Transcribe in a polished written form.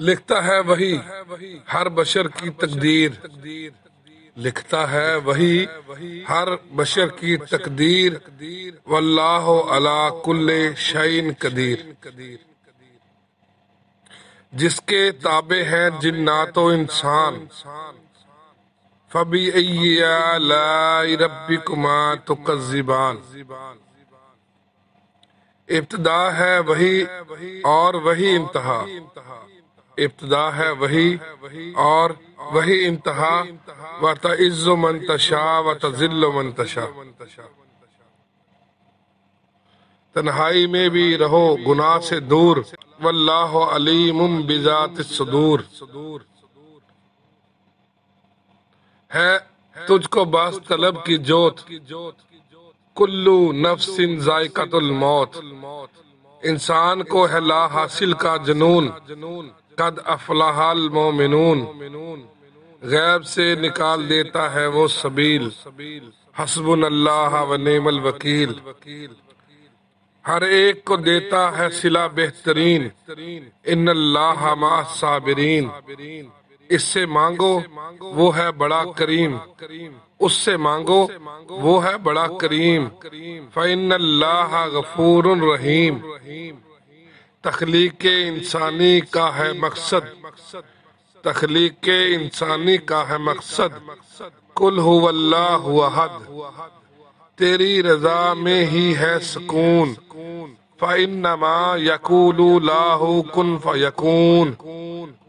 لکھتا ہے وہی ہر بشر کی تقدیر، لکھتا ہے وہی ہر بشر کی تقدیر، واللہ علی کل شیء قدیر۔ جس کے تابع ہیں جنات و انسان، فَبِأَيِّ آلَاءِ رَبِّكُمَا تُكَذِّبَانِ۔ ابتدا ہے وہی اور وہی انتہا، ابتدا ہے وہی اور وہی انتہا، وَتَعِزُّ مَن تَشَاءُ وَتَذِلُّ مَن تَشَاءُ۔ تنہائی میں بھی رہو گناہ سے دور، واللہ علیم بذات الصدور۔ ہے تجھ کو بس طلب کی جوت، کلو نفس ذائقۃ الموت۔ انسان کو ہے لا حاصل کا جنون، قد افلح المومنون۔ غیب سے نکال دیتا ہے وہ سبیل، حسبنا اللہ و نعم الوکیل۔ ہر ایک کو دیتا ہے صلہ بہترین، ان اللہ مع الصابرین۔ اس سے مانگو وہ ہے بڑا کریم، اس سے مانگو وہ ہے بڑا کریم، فإن اللہ غفور رحیم۔ تخلیق انسانی کا ہے مقصد، تخلیق انسانی کا ہے مقصد، قل هو اللہ احد۔ تیری رضا میں ہی ہے سکون، فإنما یقول له کن فیکون۔